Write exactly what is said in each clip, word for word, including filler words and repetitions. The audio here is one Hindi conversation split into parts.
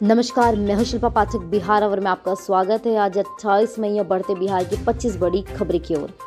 नमस्कार, मैं हूं शिल्पा पाठक बिहार और में आपका स्वागत है। आज अट्ठाईस मई और बढ़ते बिहार की पच्चीस बड़ी खबरें की ओर।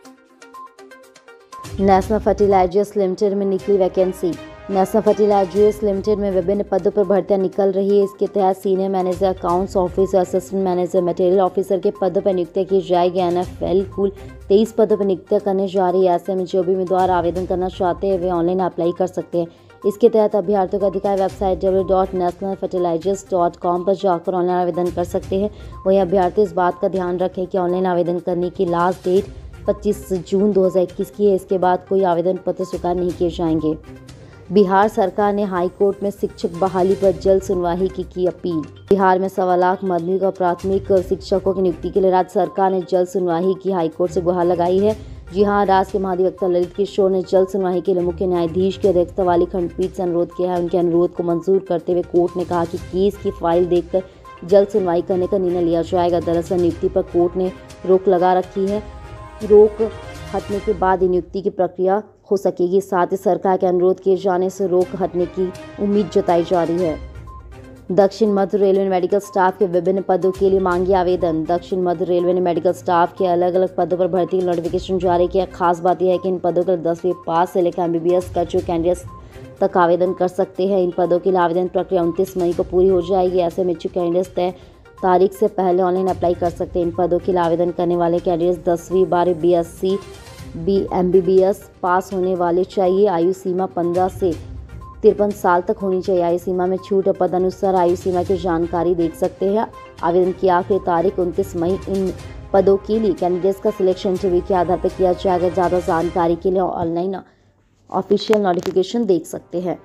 नेशनल फर्टिलाइजर्स लिमिटेड में निकली वैकेंसी। नेशनल फर्टिलाइजर्स लिमिटेड में विभिन्न पदों पर भर्तियां निकल रही है। इसके तहत senior manager accounts officer, assistant manager, material officer के पदों पर नियुक्तियां की जाएगी। एन एफ एल कुल तेईस पदों पर नियुक्तियां करने जा रही है। ऐसे में जो भी उम्मीदवार आवेदन करना चाहते हैं वे ऑनलाइन अप्लाई कर सकते हैं। इसके तहत अभ्यर्थियों का अधिकार website W W W dot national fertilizers dot com पर जाकर ऑनलाइन आवेदन कर सकते हैं। वहीं अभ्यर्थी इस बात का ध्यान रखें कि ऑनलाइन आवेदन करने की लास्ट डेट पच्चीस जून दो हज़ार इक्कीस की है। इसके बाद कोई आवेदन पत्र स्वीकार नहीं किए जाएंगे। बिहार सरकार ने हाई कोर्ट में शिक्षक बहाली पर जल्द सुनवाई की की अपील। बिहार में सवा लाख माध्यमिक और प्राथमिक शिक्षकों की नियुक्ति के लिए राज्य सरकार ने जल्द सुनवाई की हाईकोर्ट से गुहार लगाई है। जी हां, राज्य के महाधिवक्ता ललित किशोर ने जल्द सुनवाई के लिए मुख्य न्यायाधीश की अध्यक्षता वाली खंडपीठ से अनुरोध किया है। उनके अनुरोध को मंजूर करते हुए कोर्ट ने कहा कि केस की फाइल देखकर जल्द सुनवाई करने का निर्णय लिया जाएगा। दरअसल नियुक्ति पर कोर्ट ने रोक लगा रखी है। रोक हटने के बाद ही नियुक्ति की प्रक्रिया हो सकेगी। साथ ही सरकार के अनुरोध किए जाने से रोक हटने की उम्मीद जताई जा रही है। दक्षिण मध्य रेलवे ने मेडिकल स्टाफ के विभिन्न पदों के लिए मांगी आवेदन। दक्षिण मध्य रेलवे ने मेडिकल स्टाफ के अलग अलग पदों पर भर्ती की नोटिफिकेशन जारी किया। खास बात यह है कि इन पदों के लिए दसवीं पास से लेकर एम बी बी एस का जो कैंडिडेट्स तक आवेदन कर सकते हैं। इन पदों के लिए आवेदन प्रक्रिया उनतीस मई को पूरी हो जाएगी। ऐसे में इच्छुक कैंडिडेट्स तय तारीख से पहले ऑनलाइन अप्लाई कर सकते हैं। इन पदों के लिए आवेदन करने वाले कैंडिडेट्स दसवीं बारह B S C B M B B S pass होने वाले चाहिए। आयु सीमा पंद्रह से तिरपन साल तक होनी चाहिए। आयु सीमा में छूट और पद अनुसार आयु सीमा की जानकारी देख सकते हैं। आवेदन की आखिरी तारीख उनतीस मई। इन पदों के लिए कैंडिडेट्स का सिलेक्शन इंटरव्यू के आधार पर किया जाएगा। ज़्यादा जानकारी के लिए ऑनलाइन ऑफिशियल नोटिफिकेशन देख सकते हैं।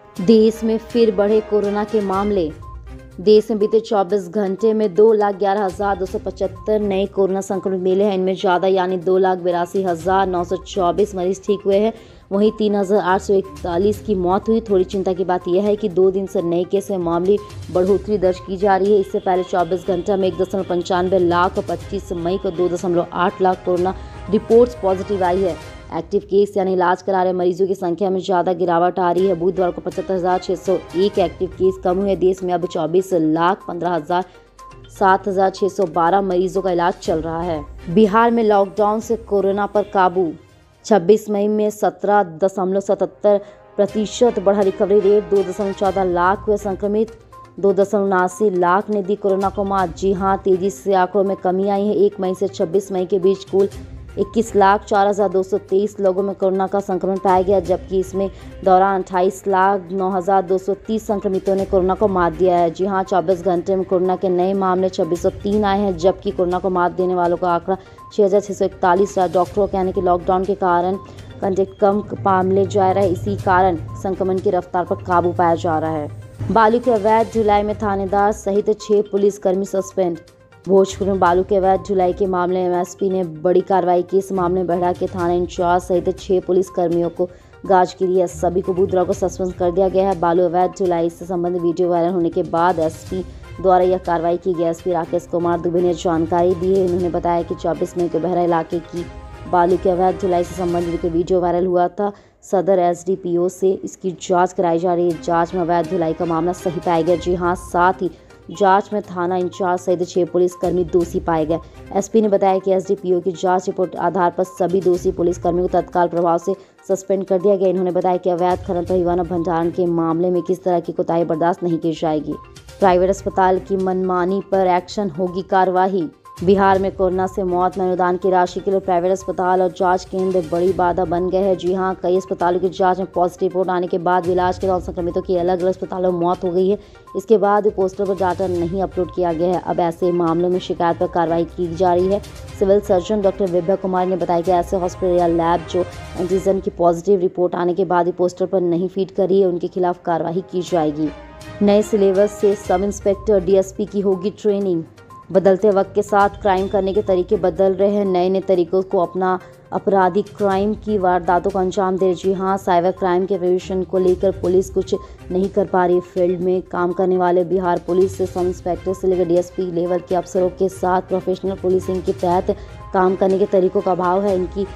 देश में फिर बढ़े कोरोना के मामले। देश में बीते चौबीस घंटे में दो लाख ग्यारह हजार दो सौ पचहत्तर नए कोरोना संक्रमित मिले हैं। इनमें ज़्यादा यानी दो लाख बिरासी हजार नौ सौ चौबीस मरीज ठीक हुए हैं। वहीं तीन हजार आठ सौ इकतालीस की मौत हुई। थोड़ी चिंता की बात यह है कि दो दिन से नए केस में मामूली बढ़ोतरी दर्ज की जा रही है। इससे पहले चौबीस घंटे में एक दशमलव पंचानवे लाख और पच्चीस मई को दो दशमलव आठ लाख कोरोना रिपोर्ट्स पॉजिटिव आई है। एक्टिव केस यानी इलाज करा रहे मरीजों की संख्या में ज़्यादा गिरावट आ रही है। बुधवार को पचहत्तर हजार छः सौ एक एक्टिव केस कम हुए। देश में अब चौबीस लाख पंद्रह हजार सात हजार छः सौ बारह मरीजों का इलाज चल रहा है। बिहार में लॉकडाउन से कोरोना पर काबू। छब्बीस मई में सत्रह दशमलव सतहत्तर प्रतिशत बढ़ा रिकवरी रेट। दो दशमलव चौदह लाख हुए संक्रमित। दो दशमलव उनासी लाख ने दी कोरोना को मात। जी हां, तेजी से आंकड़ों में कमी आई है। एक मई से छब्बीस मई के बीच कुल इक्कीस लाख चार हजार दो सौ तेईस लोगों में कोरोना का संक्रमण पाया गया, जबकि इसमें दौरान अट्ठाईस लाख नौ हजार दो सौ तीस संक्रमितों ने कोरोना को मात दिया है। जी हां, चौबीस घंटे में कोरोना के नए मामले छब्बीस सौ तीन आए हैं, जबकि कोरोना को मात देने वालों का आंकड़ा छः हजार छः सौ इकतालीस रहा। डॉक्टरों के कहने कि लॉकडाउन के कारण कंटेक्ट कम मामले जा रहे हैं। इसी कारण संक्रमण की रफ्तार पर काबू पाया जा रहा है। बालू के अवैध ढुलाई में थानेदार सहित छह पुलिसकर्मी सस्पेंड। भोजपुर में बालू के अवैध ढुलाई के मामले में एम एस पी ने बड़ी कार्रवाई की। इस मामले में बेहड़ा के थाना इंचार्ज सहित छह पुलिसकर्मियों को गाज गिरी है। सभी को बुधवार को सस्पेंड कर दिया गया है। बालू अवैध ढुलाई से संबंधित वीडियो वायरल होने के बाद एस पी द्वारा यह कार्रवाई की गई। एस पी राकेश कुमार दुबे ने जानकारी दी है। उन्होंने बताया कि चौबीस मई को बेहड़ा इलाके की बालू के अवैध ढुलाई से संबंधित वीडियो वायरल हुआ था। सदर एस डी पी ओ से इसकी जाँच कराई जा रही है। जाँच में अवैध ढुलाई का मामला सही पाया गया। जी हाँ, साथ ही जांच में थाना इंचार्ज सहित छह पुलिसकर्मी दोषी पाए गए। एस पी ने बताया कि एस डी पी ओ की जांच रिपोर्ट आधार पर सभी दोषी पुलिसकर्मियों को तत्काल प्रभाव से सस्पेंड कर दिया गया। इन्होंने बताया कि अवैध खनन परिवहन और भंडारण के मामले में किस तरह की कोताही बर्दाश्त नहीं की जाएगी। प्राइवेट अस्पताल की मनमानी पर एक्शन, होगी कार्रवाई। बिहार में कोरोना से मौत में अनुदान की राशि के लिए प्राइवेट अस्पताल और जांच केंद्र बड़ी बाधा बन गए हैं। जी हां, कई अस्पतालों की जांच में पॉजिटिव रिपोर्ट आने के बाद इलाज के दौरान संक्रमितों की अलग अलग अस्पतालों में मौत हो गई है। इसके बाद पोस्टर पर डाटा नहीं अपलोड किया गया है। अब ऐसे मामलों में शिकायत पर कार्रवाई की जा रही है। Civil surgeon doctor Vibha Kumar ने बताया कि ऐसे हॉस्पिटल या लैब जो एंटीजन की पॉजिटिव रिपोर्ट आने के बाद ही पोस्टर पर नहीं फीड करी है, उनके खिलाफ कार्रवाई की जाएगी। नए सिलेबस से sub inspector D S P की होगी ट्रेनिंग। बदलते वक्त के साथ क्राइम करने के तरीके बदल रहे हैं। नए नए तरीकों को अपना आपराधिक क्राइम की वारदातों को अंजाम दे। जी हाँ, साइबर क्राइम के प्रिवेंशन को लेकर पुलिस कुछ नहीं कर पा रही। फील्ड में काम करने वाले बिहार पुलिस से सब इंस्पेक्टर से लेकर डी एस पी लेवल के अफसरों के साथ प्रोफेशनल पुलिसिंग के तहत काम करने के तरीकों का अभाव है। इनकी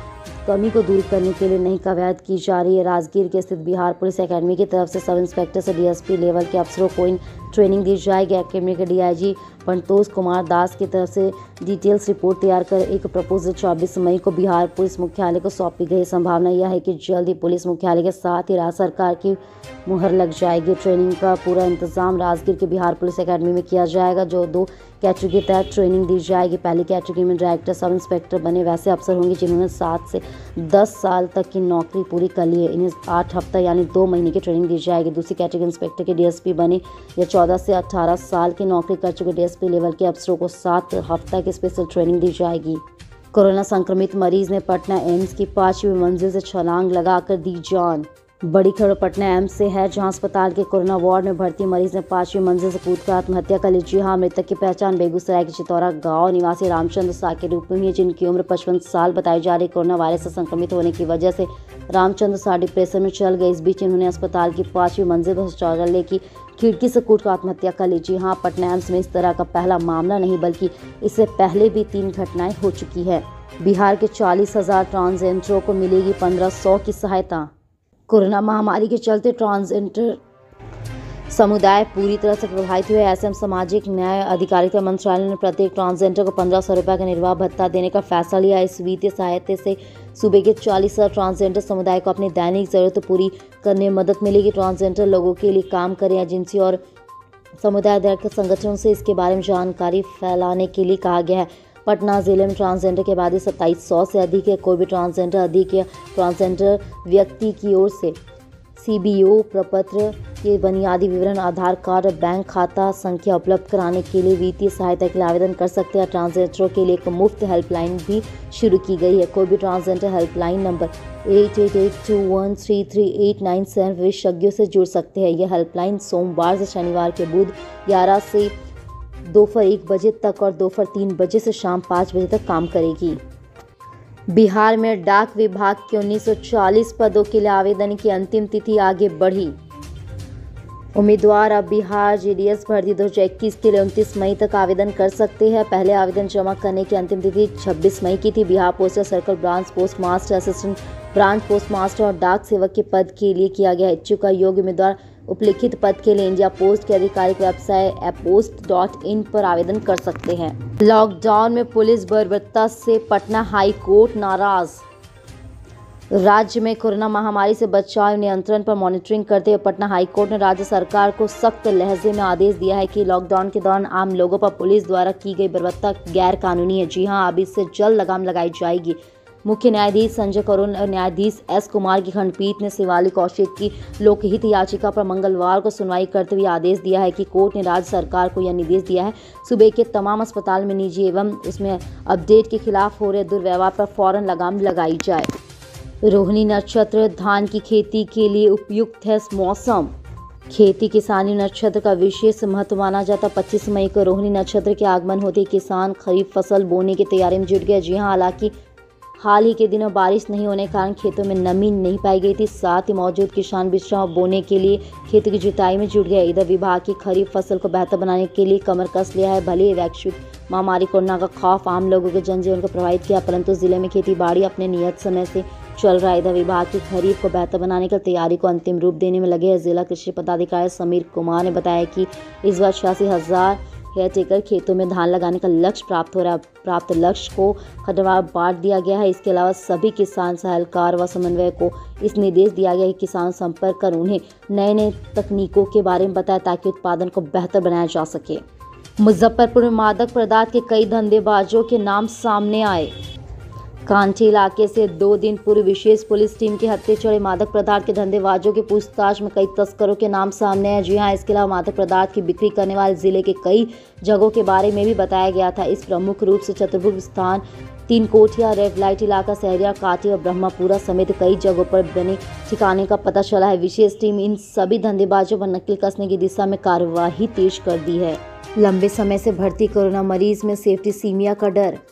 कमी को दूर करने के लिए नई कवायद की जा रही है। राजगीर के स्थित बिहार पुलिस एकेडमी की तरफ से सब इंस्पेक्टर से डीएसपी लेवल के अफसरों को इन ट्रेनिंग दी जाएगी। एकेडमी के डीआईजी पंतोष कुमार दास की तरफ से डिटेल्स रिपोर्ट तैयार कर एक प्रपोजल चौबीस मई को बिहार पुलिस मुख्यालय को सौंपी गई। संभावना यह है कि जल्द ही पुलिस मुख्यालय के साथ ही राज्य सरकार की मुहर लग जाएगी। ट्रेनिंग का पूरा इंतजाम राजगीर के बिहार पुलिस एकेडमी में किया जाएगा, जो दो कैटेगरी के तहत ट्रेनिंग दी जाएगी। पहली कैटेगरी में डायरेक्टर सब इंस्पेक्टर बने वैसे अफसर होंगे जिन्होंने सात से दस साल तक की नौकरी पूरी कर ली है। इन्हें आठ हफ्ता यानी दो महीने की ट्रेनिंग दी जाएगी। दूसरी कैटेगरी इंस्पेक्टर के डीएसपी बने या चौदह से अठारह साल की नौकरी कर चुके डीएसपी लेवल के अफसरों को सात हफ्ता की स्पेशल ट्रेनिंग दी जाएगी। कोरोना संक्रमित मरीज ने पटना एम्स की पांचवी मंजिल से छलांग लगाकर दी जान। बड़ी खबर पटना एम्स से है, जहां अस्पताल के कोरोना वार्ड में भर्ती मरीज ने पांचवी मंजिल से कूदकर आत्महत्या कर ली। जी हां, मृतक की पहचान बेगूसराय के चितौरा गांव निवासी रामचंद्र सा के रूप में हुई है, जिनकी उम्र पचपन साल बताई जा रही। कोरोना वायरस से संक्रमित होने की वजह से रामचंद्र सा डिप्रेशन में चल गए। इस बीच इन्होंने अस्पताल की पांचवी मंजिल पर शौचालय की खिड़की से कूदकर आत्महत्या कर ली। जी हाँ, पटना एम्स में इस तरह का पहला मामला नहीं बल्कि इससे पहले भी तीन घटनाएं हो चुकी है। बिहार के चालीस हजार ट्रांसजेंडरों को मिलेगी पंद्रह सौ की सहायता। कोरोना महामारी के चलते ट्रांसजेंडर समुदाय पूरी तरह से प्रभावित हुए। ऐसे में सामाजिक न्याय अधिकारिता मंत्रालय ने प्रत्येक ट्रांसजेंडर को पंद्रह सौ रुपये का निर्वाह भत्ता देने का फैसला लिया। इस वित्तीय सहायता से सूबे के चालीस हजार ट्रांसजेंडर समुदाय को अपनी दैनिक जरूरत पूरी करने में मदद मिलेगी। ट्रांसजेंडर लोगों के लिए काम करें एजेंसी और समुदाय आधारित संगठनों से इसके बारे में जानकारी फैलाने के लिए कहा गया है। पटना जिले में ट्रांसजेंडर की आबादी सत्ताईस सौ से अधिक है। कोई भी ट्रांसजेंडर अधिक या ट्रांसजेंडर व्यक्ति की ओर से सीबीओ प्रपत्र के बुनियादी विवरण, आधार कार्ड और बैंक खाता संख्या उपलब्ध कराने के लिए वित्तीय सहायता के लिए आवेदन कर सकते हैं। ट्रांसजेंडरों के लिए एक मुफ्त हेल्पलाइन भी शुरू की गई है। कोई भी transgender helpline number eight eight eight two one three three eight nine seven विशेषज्ञों से जुड़ सकते हैं। यह हेल्पलाइन सोमवार से शनिवार के बुध ग्यारह से दोपहर एक बजे तक और दोपहर तीन बजे से शाम पाँच बजे तक काम करेगी। बिहार में डाक विभाग के उन्नीस सौ चालीस पदों के लिए आवेदन की अंतिम तिथि आगे बढ़ी। उम्मीदवार अब बिहार जीडीएस भर्ती दो हज़ार इक्कीस के लिए उनतीस मई तक आवेदन कर सकते हैं। पहले आवेदन जमा करने की अंतिम तिथि छब्बीस मई की थी। Bihar postal circle branch post master, assistant branch post master और डाक सेवक के पद के लिए किया गया। इच्छुक का योग्य उम्मीदवार उपलिखित पद के लिए इंडिया पोस्ट की आधिकारिक वेबसाइट एपोस्ट डॉट इन पर आवेदन कर सकते हैं। लॉकडाउन में पुलिस बर्बरता से पटना हाई कोर्ट नाराज। राज्य में कोरोना महामारी से बचाव नियंत्रण पर मॉनिटरिंग करते हुए पटना हाई कोर्ट ने राज्य सरकार को सख्त लहजे में आदेश दिया है कि लॉकडाउन के दौरान आम लोगों पर पुलिस द्वारा की गई बर्बरता गैर कानूनी है। जी हां, अब इससे जल्द लगाम लगाई जाएगी। मुख्य न्यायाधीश संजय करोल और न्यायाधीश एस कुमार की खंडपीठ ने शिवाली कौशिक की लोकहित याचिका पर मंगलवार को सुनवाई करते हुए आदेश दिया है कि कोर्ट ने राज्य सरकार को यह निर्देश दिया है सूबे के तमाम अस्पताल में निजी एवं उसमें अपडेट के खिलाफ हो रहे दुर्व्यवहार पर फौरन लगाम लगाई जाए। रोहिणी नक्षत्र धान की खेती के लिए उपयुक्त है मौसम। खेती किसानी नक्षत्र का विशेष महत्व माना जाता। पच्चीस मई को रोहिणी नक्षत्र के आगमन होते ही किसान खरीफ फसल बोने की तैयारी में जुट गए। जी हां, हालांकि हाल ही के दिनों बारिश नहीं होने के कारण खेतों में नमी नहीं पाई गई थी। साथ ही मौजूद किसान विश्राम बोने के लिए खेत की जुताई में जुट गए। इधर विभाग की खरीफ फसल को बेहतर बनाने के लिए कमर कस लिया है। भले ही वैश्विक महामारी कोरोना का खौफ आम लोगों के जनजीवन को प्रभावित किया, परंतु जिले में खेती बाड़ी अपने नियत समय से चल रहा है। इधर विभाग की खरीफ को बेहतर बनाने की तैयारी को अंतिम रूप देने में लगे हैं। जिला कृषि पदाधिकारी समीर कुमार ने बताया कि इस बार छियासी हजार हेक्टेयर खेतों में धान लगाने का लक्ष्य प्राप्त हो रहा है। प्राप्त लक्ष्य को खंडवार बांट दिया गया है। इसके अलावा सभी किसान सलाहकार व समन्वय को इस निर्देश दिया गया है कि किसान संपर्क कर उन्हें नए नए तकनीकों के बारे में बताएं ताकि उत्पादन को बेहतर बनाया जा सके। मुजफ्फरपुर में मादक पदार्थ के कई धंधेबाजों के नाम सामने आए। कांची इलाके से दो दिन पूर्व विशेष पुलिस टीम के हत्थे चढ़े मादक पदार्थ के धंधेबाजों की पूछताछ में कई तस्करों के नाम सामने आए। जी हां, इसके अलावा मादक पदार्थ की बिक्री करने वाले जिले के कई जगहों के बारे में भी बताया गया था। इस प्रमुख रूप से चतुर्भुज स्थान, तीन कोठिया, रेड लाइट इलाका, सहरिया, काटी और ब्रह्मपुरा समेत कई जगहों पर बने ठिकाने का पता चला है। विशेष टीम इन सभी धंधेबाजों पर नकेल कसने की दिशा में कार्यवाही तेज कर दी है। लंबे समय से भर्ती कोरोना मरीज में सेफ्टी सीमिया का डर।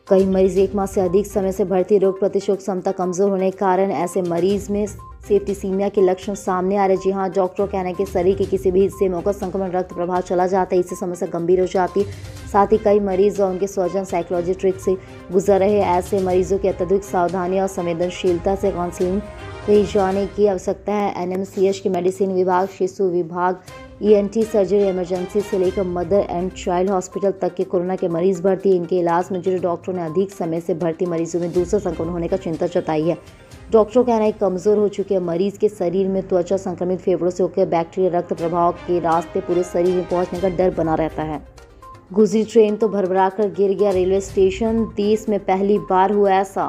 कई मरीज एक माह से अधिक समय से भर्ती, रोग प्रतिशोधक क्षमता कमजोर होने के कारण ऐसे मरीज में सेप्टिसीमिया के लक्षण सामने आ रहे। जी हाँ, डॉक्टरों का कहना है कि शरीर के किसी भी हिस्से में होकर संक्रमण रक्त प्रवाह चला जाता है, इससे समस्या गंभीर हो जाती है। साथ ही कई मरीज और उनके स्वजन साइकोलॉजी ट्रिक से गुजर रहे हैं। ऐसे मरीजों की अत्यधिक सावधानी और संवेदनशीलता से काउंसलिंग की जाने की आवश्यकता है। एन एम सी एच के मेडिसिन विभाग, शिशु विभाग, E N T surgery, emergency से लेकर मदर एंड चाइल्ड हॉस्पिटल तक के कोरोना के मरीज भर्ती। इनके इलाज में जुड़े डॉक्टरों ने अधिक समय से भर्ती मरीजों में दूसरा संक्रमण होने का चिंता जताई है। डॉक्टरों का कहना है कमजोर हो चुके मरीज के शरीर में त्वचा संक्रमित, फेफड़ों से होकर बैक्टीरिया रक्त प्रवाह के रास्ते पूरे शरीर में पहुंचने का डर बना रहता है। गुजरी ट्रेन तो भरभरा कर गिर गया रेलवे स्टेशन, देश में पहली बार हुआ ऐसा।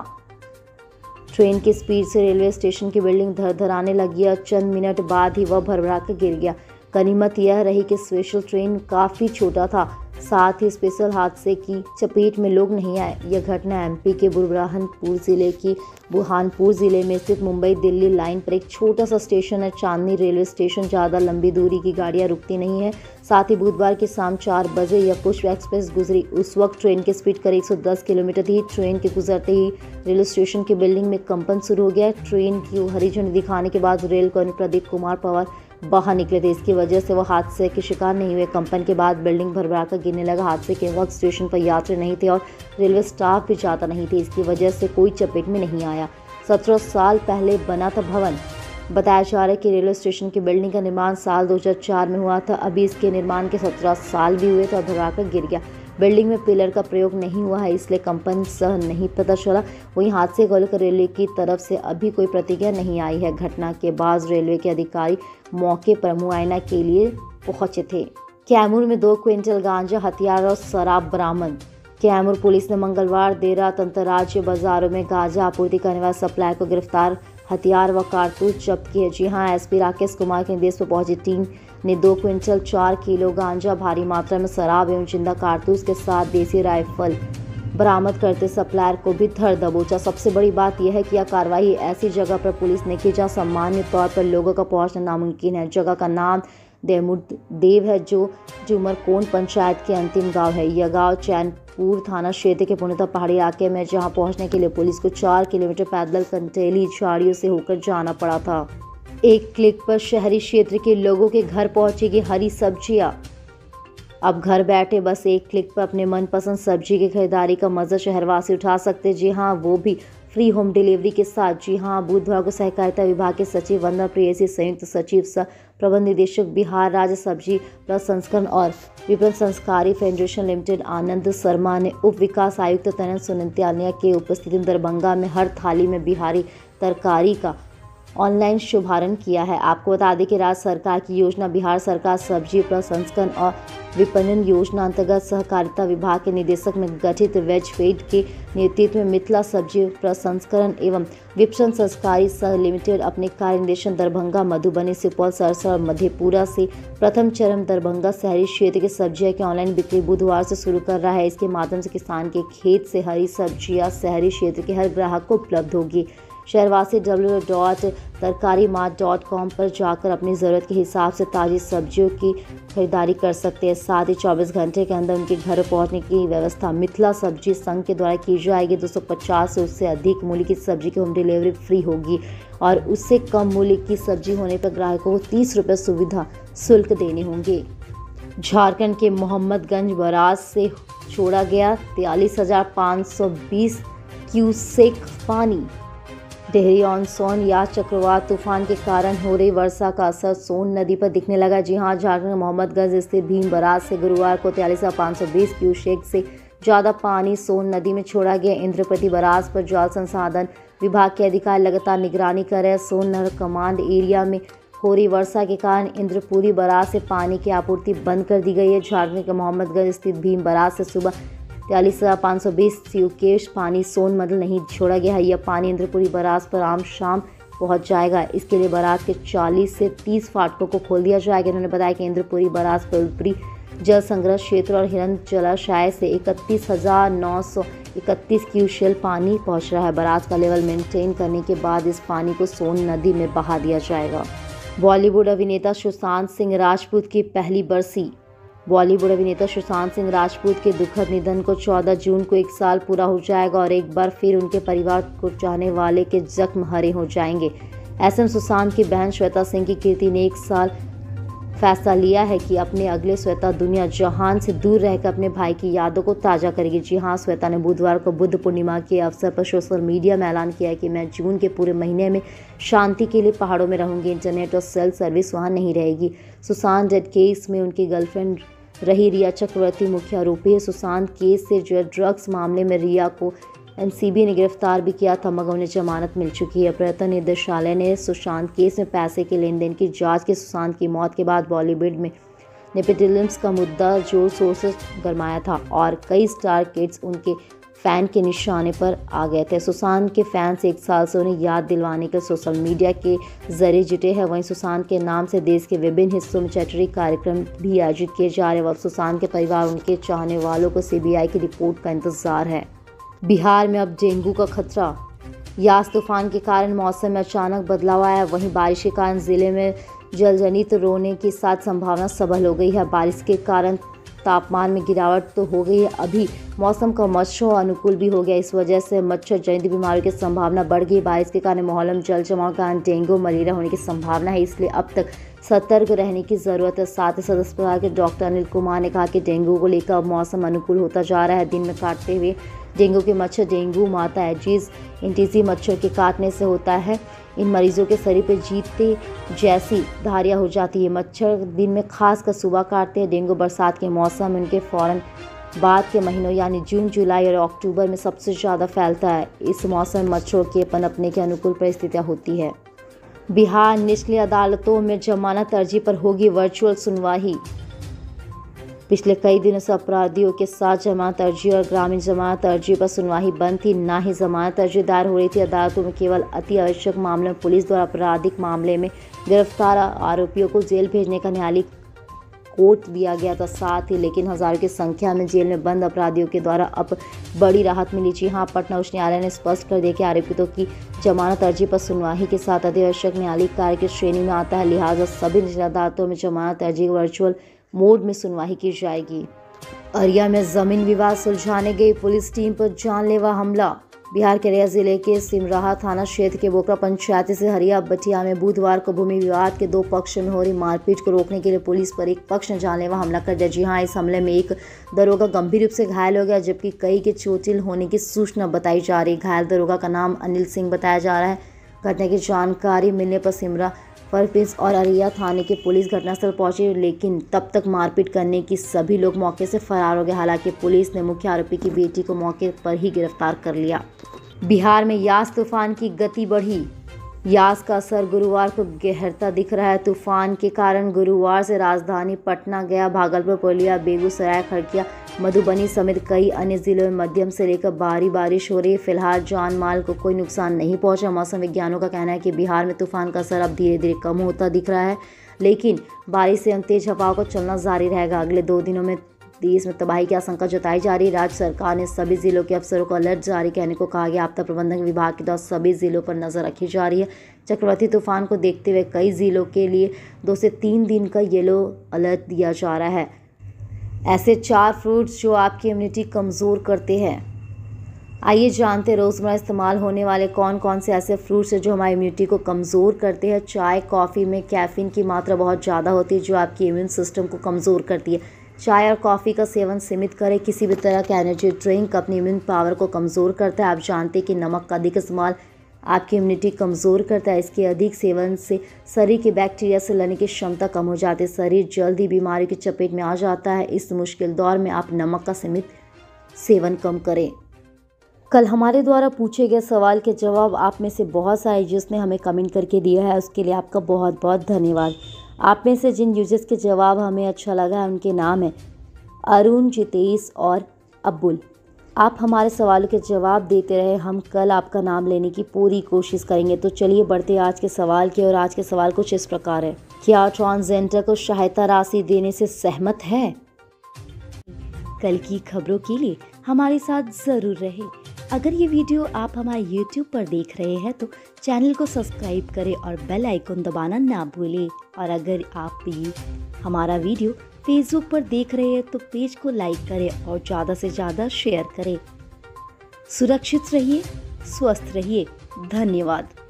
ट्रेन की स्पीड से रेलवे स्टेशन की बिल्डिंग धड़धड़ाने लगी और चंद मिनट बाद ही वह भरभरा कर गिर गया। गनीमत यह रही कि स्पेशल ट्रेन काफ़ी छोटा था, साथ ही स्पेशल हादसे की चपेट में लोग नहीं आए। यह घटना एमपी के बुरहानपुर जिले की बुरहानपुर जिले में स्थित मुंबई दिल्ली लाइन पर एक छोटा सा स्टेशन है, चांदनी रेलवे स्टेशन। ज़्यादा लंबी दूरी की गाड़ियां रुकती नहीं है। साथ ही बुधवार की शाम चार बजे यह पुष्प एक्सप्रेस गुजरी। उस वक्त ट्रेन की स्पीड करीब एक सौ दस किलोमीटर थी। ट्रेन के गुजरते ही रेलवे स्टेशन की बिल्डिंग में कंपन शुरू हो गया। ट्रेन की हरी झंडी दिखाने के बाद रेल कर्मी प्रदीप कुमार पवार बाहर निकले थे। इसकी वजह से वह हादसे के शिकार नहीं हुए। कंपन के बाद बिल्डिंग भरभरा कर गिरने लगा। हादसे के वक्त स्टेशन पर यात्री नहीं थे और रेलवे स्टाफ भी ज़्यादा नहीं थे। इसकी वजह से कोई चपेट में नहीं आया। सत्रह साल पहले बना था भवन। बताया जा रहा है कि रेलवे स्टेशन की बिल्डिंग का निर्माण साल दो हज़ार चार में हुआ था। अभी इसके निर्माण के सत्रह साल भी हुए थे और भरभरा कर गिर गया। बिल्डिंग में पिलर का प्रयोग नहीं हुआ है, इसलिए कंपन सह नहीं पता चला। वहीं हादसे को लेकर रेलवे की तरफ से अभी कोई प्रतिक्रिया नहीं आई है। घटना के बाद रेलवे के अधिकारी मौके पर मुआयना के लिए पहुंचे थे। कैमूर में दो क्विंटल गांजा, हथियार और शराब बरामद। कैमूर पुलिस ने मंगलवार देर रात अंतर्राज्यीय बाजारों में गांजा आपूर्ति करने वाले सप्लाई को गिरफ्तार, हथियार व कारतूस जब्त किए। जी हां, एसपी राकेश कुमार के निर्देश पर पहुंची टीम ने दो क्विंटल चार किलो गांजा, भारी मात्रा में शराब एवं जिंदा कारतूस के साथ देसी राइफल बरामद करते सप्लायर को भी धर दबोचा। सबसे बड़ी बात यह है कि यह कार्रवाई ऐसी जगह पर पुलिस ने की जहां सामान्य तौर पर लोगों का पहुंचना नामुमकिन है। जगह का नाम देव है, जो जुमरकोन पंचायत के अंतिम गांव है। यह गांव चैनपुर थाना क्षेत्र के पूर्णतः पहाड़ी इलाके में, जहां पहुंचने के लिए पुलिस को चार किलोमीटर पैदल कंटेली झाड़ियों से होकर जाना पड़ा था। एक क्लिक पर शहरी क्षेत्र के लोगों के घर पहुंचेगी हरी सब्जियां। अब घर बैठे बस एक क्लिक पर अपने मनपसंद सब्जी की खरीदारी का मजा शहरवासी उठा सकते। जी हाँ, वो भी फ्री होम डिलीवरी के साथ। जी हाँ, बुधवार को सहकारिता विभाग के सचिव वंदना प्रेयसी, संयुक्त सचिव सह प्रबंध निदेशक बिहार राज्य सब्जी प्रसंस्करण और विपणन संस्कारी फेडरेशन लिमिटेड आनंद शर्मा ने उप विकास आयुक्त तनन सुनंत्यालिया के उपस्थिति में दरभंगा में हर थाली में बिहारी तरकारी का ऑनलाइन शुभारंभ किया है। आपको बता दें कि राज्य सरकार की योजना बिहार सरकार सब्जी प्रसंस्करण और विपणन योजना अंतर्गत सहकारिता विभाग के निदेशक में गठित वेजफेड के नेतृत्व में मिथिला सब्जी प्रसंस्करण एवं विपणन संस्कारी सह लिमिटेड अपने कार्य निदेशन दरभंगा, मधुबनी, सुपौल, सहरसा और मधेपुरा से प्रथम चरण दरभंगा शहरी क्षेत्र की सब्जियां की ऑनलाइन बिक्री बुधवार से शुरू कर रहा है। इसके माध्यम से किसान के खेत से हरी सब्जियां शहरी क्षेत्र के हर ग्राहक को उपलब्ध होगी। शहरवासी W W W dot Tarkari mart dot com पर जाकर अपनी ज़रूरत के हिसाब से ताज़ी सब्जियों की खरीदारी कर सकते हैं। साथ ही चौबीस घंटे के अंदर उनके घर पहुंचने की व्यवस्था मिथिला सब्जी संघ के द्वारा की जाएगी। दो सौ पचास से उससे अधिक मूल्य की सब्जी की होम डिलीवरी फ्री होगी और उससे कम मूल्य की सब्जी होने पर ग्राहकों को तीस रुपये सुविधा शुल्क देने होंगे। झारखंड के मोहम्मदगंज बराज से छोड़ा गया तैंतालीस हज़ार पाँच सौ बीस क्यूसेक पानी। डेहरी ऑन सोन या चक्रवात तूफान के कारण हो रही वर्षा का असर सोन नदी पर दिखने लगा। जी हां, झारखंड के मोहम्मदगंज स्थित भीम बराज से गुरुवार को तैंतालीस हज़ार पाँच सौ बीस क्यूसेक से ज़्यादा पानी सोन नदी में छोड़ा गया। इंद्रप्रति बराज पर जल संसाधन विभाग के अधिकारी लगातार निगरानी कर रहे हैं। सोन नहर कमांड एरिया में हो रही वर्षा के कारण इंद्रपुरी बराज से पानी की आपूर्ति बंद कर दी गई है। झारखंड के मोहम्मदगंज स्थित भीम बराज से सुबह तैंतालीस हज़ार पाँच सौ बीस क्यूसेक पानी सोनमर्ग नहीं छोड़ा गया है। यह पानी इंद्रपुरी बराज पर आम शाम पहुंच जाएगा। इसके लिए बराज के चालीस से तीस फाटकों को खोल दिया जाएगा। उन्होंने बताया कि इंद्रपुरी बराज पर ऊपरी जल संग्रह क्षेत्र और हिरन जलाशय से इकतीस हज़ार नौ सौ इकतीस क्यूसेक पानी पहुंच रहा है। बराज का लेवल मेंटेन करने के बाद इस पानी को सोन नदी में बहा दिया जाएगा। बॉलीवुड अभिनेता सुशांत सिंह राजपूत की पहली बरसी। बॉलीवुड अभिनेता सुशांत सिंह राजपूत के दुखद निधन को चौदह जून को एक साल पूरा हो जाएगा और एक बार फिर उनके परिवार को चाहने वाले के जख्म हरे हो जाएंगे। ऐसे में सुशांत की बहन श्वेता सिंह की कीर्ति ने एक साल फैसला लिया है कि अपने अगले श्वेता दुनिया जहान से दूर रहकर अपने भाई की यादों को ताज़ा करेगी। जी हाँ, श्वेता ने बुधवार को बुद्ध पूर्णिमा के अवसर पर सोशल मीडिया में ऐलान किया है कि मैं जून के पूरे महीने में शांति के लिए पहाड़ों में रहूंगी। इंटरनेट और सेल सर्विस वहां नहीं रहेगी। सुशांत डेथ केस में उनकी गर्लफ्रेंड रही रिया चक्रवर्ती मुख्य आरोपी है। सुशांत केस से जो ड्रग्स मामले में रिया को एनसीबी ने गिरफ्तार भी किया था, मगर उन्हें जमानत मिल चुकी है। प्रवर्तन निदेशालय ने सुशांत केस में पैसे के लेन देन की जांच की। सुशांत की मौत के बाद बॉलीवुड में नेपोटिज्म का मुद्दा जोर शोर से गरमाया था और कई स्टार किड्स उनके फैन के निशाने पर आ गए थे। सुशांत के फैंस एक साल से उन्हें याद दिलवाने के सोशल मीडिया के जरिए जुटे हैं। वहीं सुशांत के नाम से देश के विभिन्न हिस्सों में चैरिटी कार्यक्रम भी आयोजित किए जा रहे हैं। अब सुशांत के परिवार उनके चाहने वालों को सीबीआई की रिपोर्ट का इंतजार है। बिहार में अब डेंगू का खतरा। यास तूफान के कारण मौसम में अचानक बदलाव आया है। वहीं बारिश के कारण जिले में जलजनित रोने के साथ संभावना सबल हो गई है। बारिश के कारण तापमान में गिरावट तो हो गई है, अभी मौसम का मच्छरों अनुकूल भी हो गया। इस वजह से मच्छर जनित बीमारियों की संभावना बढ़ गई। बारिश के कारण माहौल में जल जमाव के कारण डेंगू मलेरिया होने की संभावना है, इसलिए अब तक सतर्क रहने की जरूरत है। साथ ही सदस्य अस्पताल के डॉक्टर अनिल कुमार ने कहा कि डेंगू को लेकर अब मौसम अनुकूल होता जा रहा है। दिन में काटते हुए डेंगू के मच्छर डेंगू माता एजिस इंटीसी मच्छर के काटने से होता है। इन मरीजों के शरीर पर जीते जैसी धारियां हो जाती है। मच्छर दिन में खासकर सुबह काटते हैं। डेंगू बरसात के मौसम में उनके फौरन बाद के महीनों यानी जून, जुलाई और अक्टूबर में सबसे ज़्यादा फैलता है। इस मौसम में मच्छरों के पनपने के अनुकूल परिस्थितियाँ होती है। बिहार निचली अदालतों में जमानत अर्जी पर होगी वर्चुअल सुनवाई। पिछले कई दिनों से अपराधियों के साथ जमानत अर्जी और ग्रामीण जमानत अर्जी पर सुनवाई बंद थी, ना ही जमानत अर्जी दायर हो रही थी। अदालतों में केवल अति आवश्यक मामलों में पुलिस द्वारा आपराधिक मामले में गिरफ्तार आरोपियों को जेल भेजने का न्यायालयिक कोर्ट दिया गया था। साथ ही लेकिन हजारों की संख्या में जेल में बंद अपराधियों के द्वारा अब बड़ी राहत मिली। जी हाँ, पटना उच्च न्यायालय ने स्पष्ट कर दिया कि आरोपितों की जमानत अर्जी पर सुनवाई के साथ अति आवश्यक न्यायालयिक कार्य की श्रेणी में आता है। लिहाजा सभी निचली अदालतों में जमानत अर्जी वर्चुअल मोड में सुनवाई की जाएगी। अरिया में जमीन विवाद सुलझाने गई पुलिस टीम पर जानलेवा हमला। बिहार के अरिया जिले के सिमराहा थाना क्षेत्र के बोकरा पंचायत से हरिया बटिया में बुधवार को भूमि विवाद के दो पक्ष में हो रही मारपीट को रोकने के लिए पुलिस पर एक पक्ष ने जानलेवा हमला कर दिया। जी हाँ, इस हमले में एक दरोगा गंभीर रूप से घायल हो गया, जबकि कई के चोटिल होने की सूचना बताई जा रही है। घायल दरोगा का नाम अनिल सिंह बताया जा रहा है। घटना की जानकारी मिलने पर सिमरा फरपिस और अरिया थाने की पुलिस घटनास्थल पहुंची, लेकिन तब तक मारपीट करने की सभी लोग मौके से फरार हो गए। हालांकि पुलिस ने मुख्य आरोपी की बेटी को मौके पर ही गिरफ्तार कर लिया। बिहार में यास तूफान की गति बढ़ी। यास का असर गुरुवार को गहरता दिख रहा है। तूफान के कारण गुरुवार से राजधानी पटना, गया, भागलपुर, पूर्णिया, बेगूसराय, खगड़िया, मधुबनी समेत कई अन्य जिलों में मध्यम से लेकर भारी बारिश हो रही है। फिलहाल जान माल को कोई नुकसान नहीं पहुंचा। मौसम विज्ञानों का कहना है कि बिहार में तूफान का असर अब धीरे धीरे कम होता दिख रहा है, लेकिन बारिश से तेज हवाओं का चलना जारी रहेगा। अगले दो दिनों में देश में तबाही की आशंका जताई जा रही है। राज्य सरकार ने सभी जिलों के अफसरों को अलर्ट जारी करने को कहा गया। आपदा प्रबंधन विभाग के द्वारा सभी जिलों पर नजर रखी जा रही है। चक्रवाती तूफान को देखते हुए कई जिलों के लिए दो से तीन दिन का येलो अलर्ट दिया जा रहा है। ऐसे चार फ्रूट्स जो आपकी इम्यूनिटी कमज़ोर करते हैं। आइए जानते हैं रोज़मर्रा इस्तेमाल होने वाले कौन कौन से ऐसे फ्रूट्स हैं जो हमारी इम्यूनिटी को कमज़ोर करते हैं। चाय, कॉफ़ी में कैफीन की मात्रा बहुत ज़्यादा होती है जो आपकी इम्यून सिस्टम को कमज़ोर करती है। चाय और कॉफ़ी का सेवन सीमित करें। किसी भी तरह का एनर्जी ड्रिंक अपनी इम्यून पावर को कमज़ोर करता है। आप जानते हैं कि नमक का अधिक इस्तेमाल आपकी इम्यूनिटी कमज़ोर करता है। इसके अधिक सेवन से शरीर की बैक्टीरिया से लड़ने की क्षमता कम हो जाती है। शरीर जल्द ही बीमारी की चपेट में आ जाता है। इस मुश्किल दौर में आप नमक का सीमित सेवन कम करें। कल हमारे द्वारा पूछे गए सवाल के जवाब आप में से बहुत सारे जिसने हमें कमेंट करके दिया है, उसके लिए आपका बहुत बहुत धन्यवाद। आप में से जिन यूजर्स के जवाब हमें अच्छा लगा है उनके नाम है अरुण, जितेश और अब्बुल। आप हमारे सवालों के जवाब देते रहे, हम कल आपका नाम लेने की पूरी कोशिश करेंगे। तो चलिए बढ़ते हैं आज के सवाल की। और आज के सवाल कुछ इस प्रकार है, क्या ट्रांसजेंडर को सहायता राशि देने से सहमत है? कल की खबरों के लिए हमारे साथ ज़रूर रहे। अगर ये वीडियो आप हमारे यूट्यूब पर देख रहे हैं तो चैनल को सब्सक्राइब करें और बेल आइकन दबाना ना भूलें। और अगर आप ये हमारा वीडियो फेसबुक पर देख रहे हैं तो पेज को लाइक करें और ज़्यादा से ज़्यादा शेयर करें। सुरक्षित रहिए, स्वस्थ रहिए। धन्यवाद।